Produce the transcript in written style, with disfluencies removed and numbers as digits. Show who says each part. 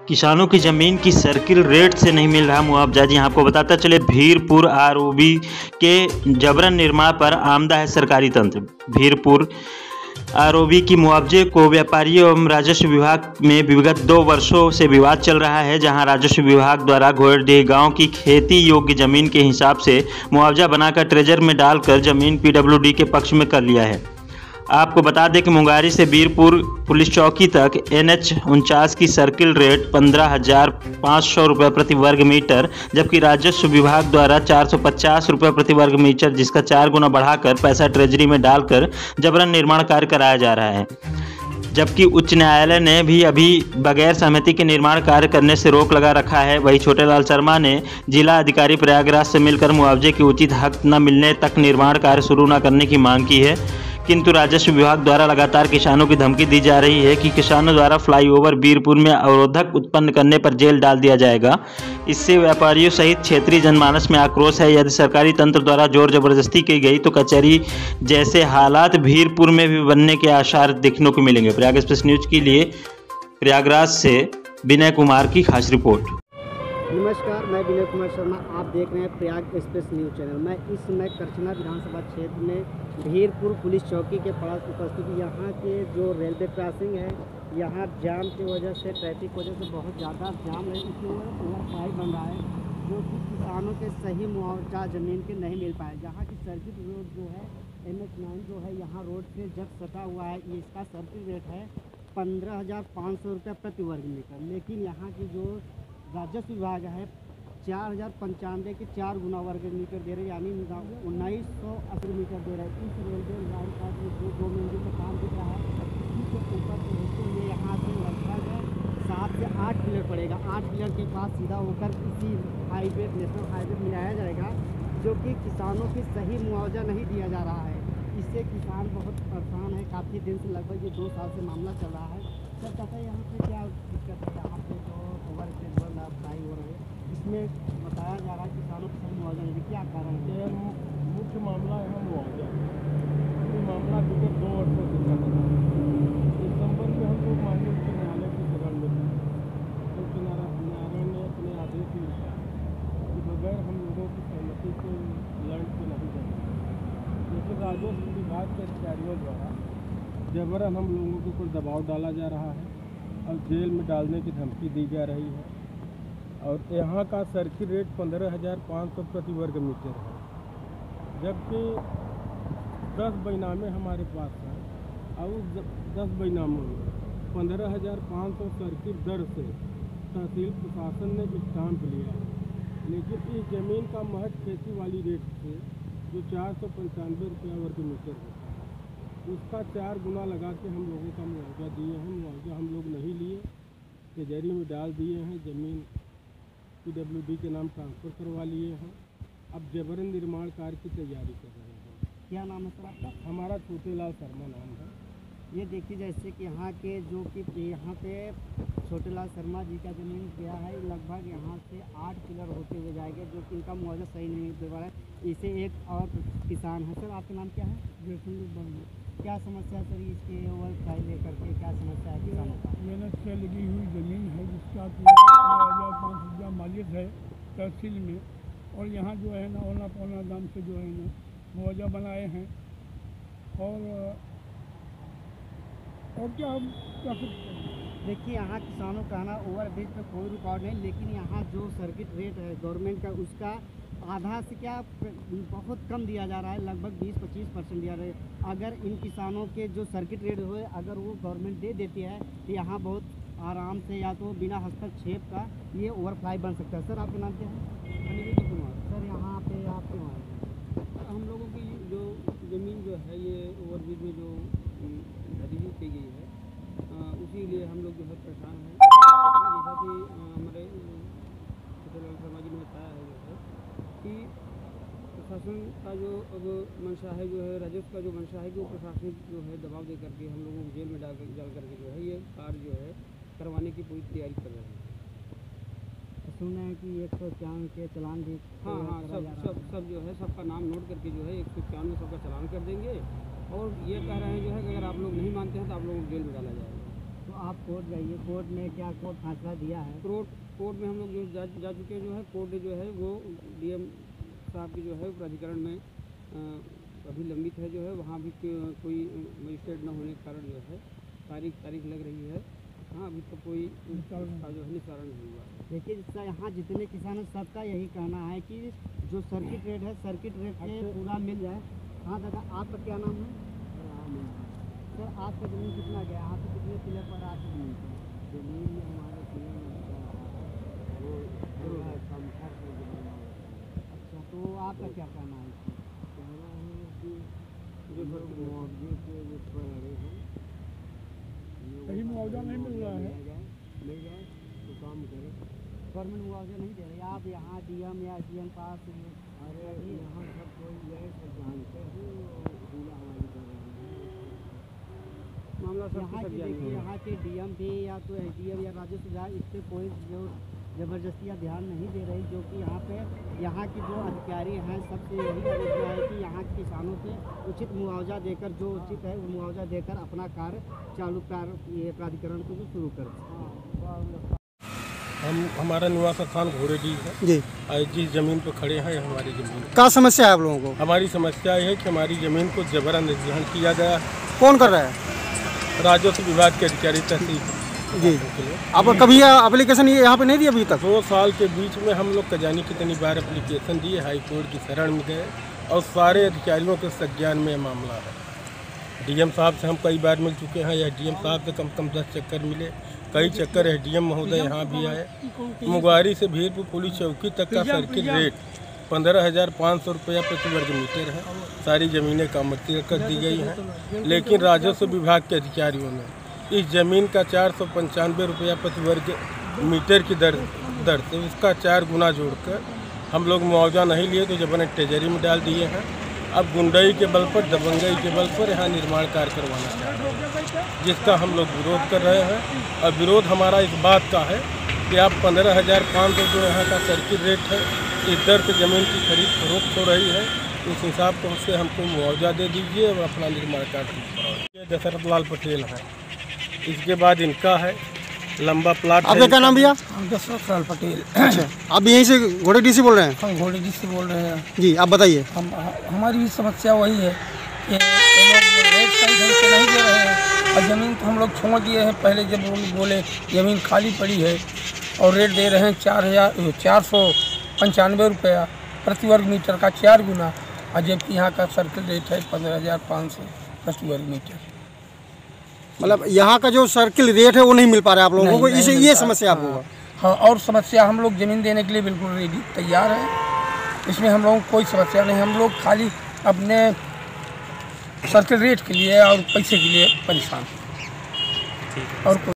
Speaker 1: किसानों की ज़मीन की सर्किल रेट से नहीं मिल रहा मुआवजा। जी आपको बताता चले, भीरपुर आरओबी के जबरन निर्माण पर आमदा है सरकारी तंत्र। भीरपुर आरओबी की मुआवजे को व्यापारियों एवं राजस्व विभाग में विगत 2 वर्षों से विवाद चल रहा है, जहां राजस्व विभाग द्वारा घोड़डीह गांव की खेती योग्य जमीन के हिसाब से मुआवजा बनाकर ट्रेजर में डालकर जमीन पीडब्ल्यूडी के पक्ष में कर लिया है। आपको बता दें कि मुंगारी से बीरपुर पुलिस चौकी तक NH 49 की सर्किल रेट 15,500 रुपये प्रति वर्ग मीटर, जबकि राजस्व विभाग द्वारा 450 रुपये प्रति वर्ग मीटर, जिसका 4 गुना बढ़ाकर पैसा ट्रेजरी में डालकर जबरन निर्माण कार्य कराया जा रहा है। जबकि उच्च न्यायालय ने भी अभी बगैर सहमति के निर्माण कार्य करने से रोक लगा रखा है। वहीं छोटेलाल शर्मा ने जिला अधिकारी प्रयागराज से मिलकर मुआवजे की उचित हक न मिलने तक निर्माण कार्य शुरू न करने की मांग की है, किंतु राजस्व विभाग द्वारा लगातार किसानों की धमकी दी जा रही है कि किसानों द्वारा फ्लाईओवर बीरपुर में अवरोधक उत्पन्न करने पर जेल डाल दिया जाएगा। इससे व्यापारियों सहित क्षेत्रीय जनमानस में आक्रोश है। यदि सरकारी तंत्र द्वारा जोर जबरदस्ती की गई तो कचहरी जैसे हालात भीरपुर में भी बनने के आसार देखने को मिलेंगे। प्रयाग एक्सप्रेस न्यूज के लिए प्रयागराज से विनय कुमार की खास रिपोर्ट।
Speaker 2: नमस्कार, मैं विनय कुमार शर्मा, आप देख रहे हैं प्रयाग एक्सप्रेस न्यूज़ चैनल। मैं इस समय करछना विधानसभा क्षेत्र में भीरपुर पुलिस चौकी के पास उपस्थित। यहाँ के जो रेलवे क्रॉसिंग है, यहाँ जाम की वजह से, ट्रैफिक की वजह से बहुत ज़्यादा जाम है। इसलिए ओवरफ्लाई बन रहा है, जो कि किसानों के सही मुआवजा ज़मीन के नहीं मिल पाए। जहाँ की सर्किट रोड जो है NH 9 जो है, यहाँ रोड से जब सटा हुआ है, इसका सर्किट रेट है 15,500 रुपये प्रति वर्ग मीटर। लेकिन यहाँ की जो राजस्व विभाग है 4,095 के 4 गुना वर्ग मीटर दे रहे हैं, यानी 1980 मीटर दे रहे हैं। इस रेलवे लाइन का जो 2 मंजिल का काम दिख रहा है, इसी के ऊपर से होते हुए यहाँ से लगभग 7 से 8 पिलर पड़ेगा। 8 पिलर के पास सीधा होकर इसी हाईवे, नेशनल हाईवे मिलाया जाएगा, जो कि किसानों की सही मुआवजा नहीं दिया जा रहा है। इससे किसान बहुत परेशान है। काफ़ी दिन से, लगभग ये 2 साल से मामला चल रहा है। सर कहते हैं यहाँ पे क्या दिक्कत है? यहाँ पे जो ओवर फ्लाई हो रहे हैं, इसमें बताया जा रहा है किसानों को सही मुआवजा नहीं, क्या कारण है?
Speaker 3: मुख्य मामला है मुआवजा। ये मामला विगत 2 वर्षों से चल रहा है। इस संबंध में हम लोग माननीय उच्च न्यायालय की शरण में थे। उच्च न्यायालय ने अपने आदेश लिखा कि बगैर हम लोगों की सहमति के लैंड पे नहीं जाएंगे, लेकिन राजस्व विभाग के अधिकारियों द्वारा जबरन हम लोगों के ऊपर दबाव डाला जा रहा है और जेल में डालने की धमकी दी जा रही है। और यहाँ का सर्किल रेट 15,500 प्रति वर्ग मीटर है, जबकि 10 बैनामे हमारे पास हैं और उस 10 बैनामों में 15,500 सर्किल दर से तहसील प्रशासन ने स्टाम्प लिया है। लेकिन इस ज़मीन का महज खेती वाली रेट से जो 495 रुपया वर्ग मीटर है, उसका 4 गुना लगा के हम लोगों का मुआवजा दिए हैं। मुआवजा हम लोग नहीं लिए, ट्रेजरी में डाल दिए हैं, ज़मीन पीडब्ल्यूडी के नाम ट्रांसफ़र करवा लिए हैं। अब जबरन निर्माण कार्य की तैयारी कर रहे हैं।
Speaker 2: क्या नाम है सर आपका?
Speaker 3: हमारा छोटेलाल शर्मा नाम है।
Speaker 2: ये देखिए, जैसे कि यहाँ के जो कि यहाँ पे छोटेलाल शर्मा जी का ज़मीन गया है, लगभग यहाँ से 8 पिलर होते हुए जाएंगे, जो कि इनका मुआवजा सही नहीं दे पा रहा है। इसे एक और किसान है। सर आपका नाम क्या है? क्या समस्या है सर इसके ओवरफ्लाई लेकर के? क्या समस्या है किसानों का?
Speaker 3: मेहनत से लगी हुई ज़मीन है, जिसका 15,500 मालिक है तहसील में, और यहाँ जो है ना औना पौना दाम से जो है ना मुआवजा बनाए हैं। और क्या हम क्या सकते हैं?
Speaker 2: देखिए, यहाँ किसानों का ना ओवर ब्रिज पर कोई रिकॉर्ड नहीं, लेकिन यहाँ जो सर्किट रेट है गवर्नमेंट का, उसका आधा से क्या बहुत कम दिया जा रहा है, लगभग 20-25% दिया रहा है। अगर इन किसानों के जो सर्किट रेट हुए, अगर वो गवर्नमेंट दे देती है तो यहाँ बहुत आराम से, या तो बिना हस्तक्षेप का, ये ओवरफ्लाई बन सकता है। सर आपका नाम क्या है?
Speaker 3: अनिरुद्ध कुमार।
Speaker 2: सर यहाँ पे आप क्यों आए?
Speaker 3: हम लोगों की जो ज़मीन जो है, ये ओवरब्रिज में जो खरीदी की गई है, उसी लिए हम लोग जो है परेशान हैं। जैसा कि हमारे छोटेलाल शर्मा जी ने बताया है जो है कि प्रशासन का जो अब मंशा है, जो है राजस्व का जो मंशा है, कि वो प्रशासनिक जो है दबाव दे करके हम लोगों को जेल में डाल करके जो है ये कार्य जो है करवाने की पूरी तैयारी कर रहे हैं।
Speaker 2: सुना है कि 151 के चालान भी
Speaker 3: हाँ, सब जो है सबका नाम नोट करके जो है 151 में सबका चालान कर देंगे। और ये कह रहे हैं जो है कि अगर आप लोग नहीं मानते हैं तो आप लोगों को जेल में डाला जाएगा।
Speaker 2: तो आप कोर्ट जाइए, कोर्ट में क्या कोर्ट फैसला दिया है?
Speaker 3: कोर्ट में हम लोग जो जा चुके जो है, कोर्ट जो है वो डीएम साहब की जो है प्राधिकरण में अभी लंबित है, जो है वहाँ भी कोई मजिस्ट्रेट न होने के कारण जो है तारीख लग रही है। हाँ, अभी तो कोई उसका जो है निस्तारण नहीं हुआ।
Speaker 2: देखिए, यहाँ जितने किसान हैं सबका यही कहना है कि जो सर्किट रेट है, सर्किट रेट से पूरा मिल जाए। हाँ दादा, आपका क्या नाम है? सर, आपका ज़मीन कितना गया? यहाँ पे कितने किले पर आ चुकी है ज़मीन? हमारे अच्छा, तो आपका क्या कहना है?
Speaker 3: कहीं मुआवजा नहीं मिल रहा है,
Speaker 2: मिल जाए तो काम करें। गवर्नमेंट मुआवजा नहीं दे रही। आप यहाँ डीएम या एसडीएम पास? अरे यहाँ सब कोई है, सब जानते हैं,
Speaker 3: मामला सब
Speaker 2: यहाँ की देखिए, यहाँ के डीएम भी या तो एसडीएम या राजस्व विभाग इस पर कोई जो ज़बरदस्ती या ध्यान नहीं दे रही, जो कि यहाँ पे यहाँ की जो अधिकारी हैं सबसे यही अनुरोध है कि यहाँ के किसानों के उचित मुआवजा देकर, जो उचित है वो मुआवजा देकर अपना कार्य चालू ये प्राधिकरण को भी शुरू करें।
Speaker 3: हमारा निवास स्थान घोड़ेडी है
Speaker 2: जी।
Speaker 3: जिस जमीन पर खड़े हैं हमारी ज़मीन।
Speaker 2: क्या समस्या है आप लोगों को?
Speaker 3: हमारी समस्या है कि हमारी ज़मीन को जबरन अधिग्रहण किया गया।
Speaker 2: कौन कर रहा है?
Speaker 3: राजस्व विभाग के अधिकारी तहसील
Speaker 2: जी। आप कभी एप्लीकेशन यहाँ पे नहीं दी अभी तक?
Speaker 3: 2 साल के बीच में हम लोग जानी कितनी बार एप्लीकेशन दिए, हाई कोर्ट की शरण में गए और सारे अधिकारियों के संज्ञान में मामला है। डीएम साहब से हम कई बार मिल चुके हैं, या डीएम साहब से कम से कम 10 चक्कर मिले, कई चक्कर एसडीएम महोदय यहाँ भी आए। मुंगवारी से भीरपुर पुलिस चौकी तक का सर्किल रेट 15,500 रुपया प्रति वर्ग मीटर है। सारी ज़मीनें कामर्शियल कर दी गई हैं, लेकिन राजस्व विभाग के अधिकारियों ने इस ज़मीन का 495 रुपया प्रति वर्ग मीटर की दर से उसका 4 गुना जोड़कर हम लोग मुआवजा नहीं लिए तो जबरन ट्रेजरी में डाल दिए हैं। अब गुंडई के बल पर, दबंगई के बल पर यहाँ निर्माण कार्य करवाना चाहते हैं, जिसका हम लोग विरोध कर रहे हैं। और विरोध हमारा इस बात का है कि आप 15,500 जो यहाँ का सर्किल रेट है, इस दर से ज़मीन की खरीद फरोख्त हो रही है, उस हिसाब को उससे हमको मुआवजा दे दीजिए और अपना निर्माण कार्य। ये दशरथ लाल पटेल है, इसके बाद इनका है लंबा प्लाट।
Speaker 2: आपका क्या नाम भैया?
Speaker 3: दशरथ लाल पटेल।
Speaker 2: अच्छा, आप यहीं से घोड़ेडी से बोल रहे हैं?
Speaker 3: हम घोड़ेडी से बोल रहे हैं
Speaker 2: जी, आप बताइए।
Speaker 3: हमारी भी समस्या वही है कि ये लोग रेट सही ढंग से नहीं दे रहे हैं और ज़मीन तो हम लोग छोड़ दिए हैं। पहले जब बोले ज़मीन खाली पड़ी है और रेट दे रहे हैं 4,495 रुपया प्रति वर्ग मीटर का, 4 गुना, और जबकि यहाँ का सर्किल रेट है 15,500 प्रति वर्ग मीटर।
Speaker 2: मतलब यहाँ का जो सर्किल रेट है वो नहीं मिल पा रहा है आप लोगों को, इसे ये समस्या आप लोगों
Speaker 3: हाँ, और समस्या हम लोग ज़मीन देने के लिए बिल्कुल रेडी तैयार है, इसमें हम लोगों को कोई समस्या नहीं। हम लोग खाली अपने सर्किल रेट के लिए और पैसे के लिए परेशान और